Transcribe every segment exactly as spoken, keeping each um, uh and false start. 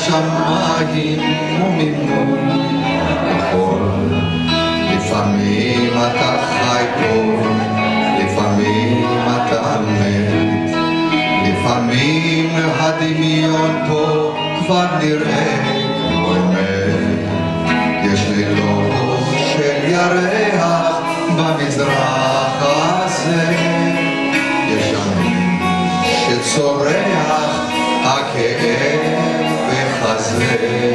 השמיים וממול הכל. לפעמים אתה חי פה, לפעמים אתה מת, לפעמים הדמיון פה כבר נראה כמו אמת. יש לילות של ירח במזרח הזה, יש ימים שצורח הכאב בחזה.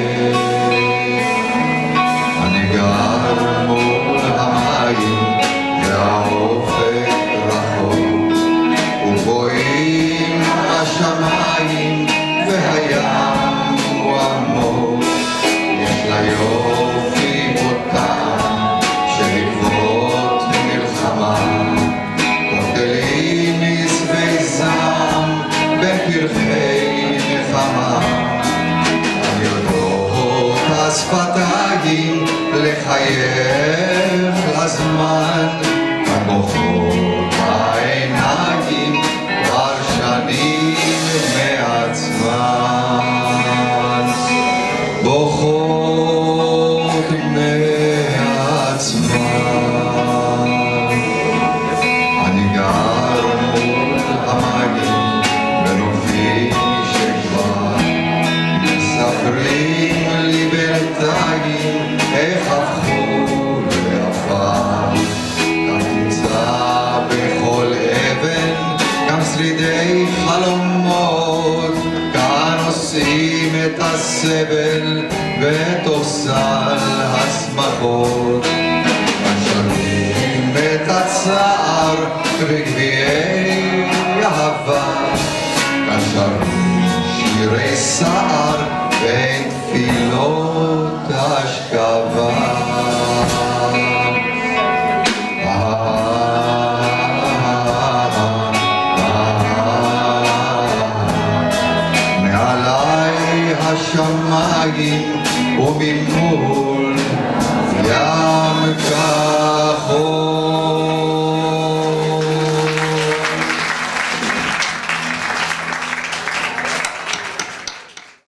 אני גר מול המים והאופק רחוק, וגבוהים השמיים והים הוא עמוק. יש לה יופי בוטם של עקבות מלחמה, גדלים מסבי זעם בין פרחי נחמה. אני יודעות השפתיים לחייך לזמן, בוכות העיניים כבר שנים מעצמן, בוכות מעצמן. אני גר מול המים בנופים שכבר מספרים לי בינתיים איך הפכו לעפר. גם תמצא בכל אבן גם שרידי חלומות, כאן עושים את הסבל בתוך סל השמחות. כאן שרים את הצער בגביעי אהבה, כאן שרים שירי סער בין תפילות